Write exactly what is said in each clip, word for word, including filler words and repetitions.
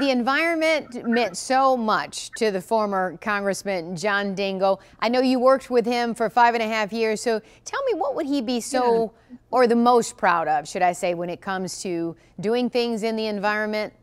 The environment meant so much to the former Congressman John Dingell. I know you worked with him for five and a half years, so tell me, what would he be so, yeah. or the most proud of, should I say, when it comes to doing things in the environment?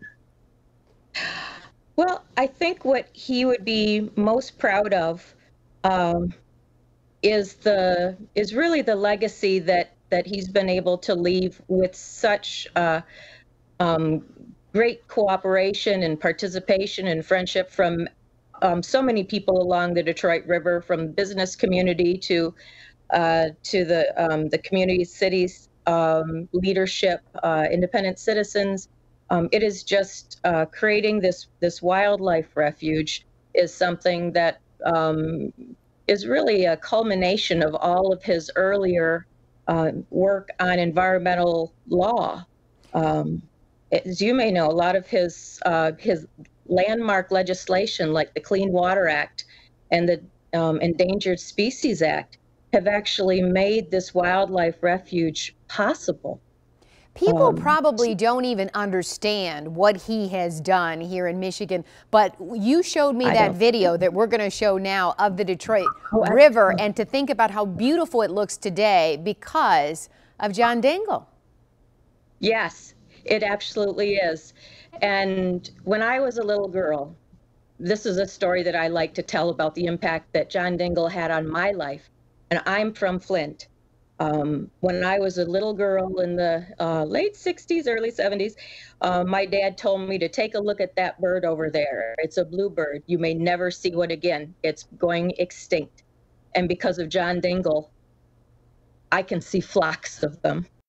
Well, I think what he would be most proud of um, is the is really the legacy that that he's been able to leave with such uh, um, great cooperation and participation and friendship from um, so many people along the Detroit River, from the business community to uh, to the um, the community, cities, um, leadership, uh, independent citizens. Um, it is just uh, creating this this wildlife refuge is something that um, is really a culmination of all of his earlier uh, work on environmental law. Um, as you may know, a lot of his uh, his landmark legislation, like the Clean Water Act and the um, Endangered Species Act, have actually made this wildlife refuge possible. People Um, probably don't even understand what he has done here in Michigan, but you showed me I that don't. video that we're going to show now of the Detroit Oh, I- River, and to think about how beautiful it looks today because of John Dingell. Yes, it absolutely is. And when I was a little girl, this is a story that I like to tell about the impact that John Dingell had on my life. And I'm from Flint. Um, when I was a little girl in the uh, late sixties, early seventies, uh, my dad told me to take a look at that bird over there. It's a bluebird. You may never see one again. It's going extinct. And because of John Dingell, I can see flocks of them.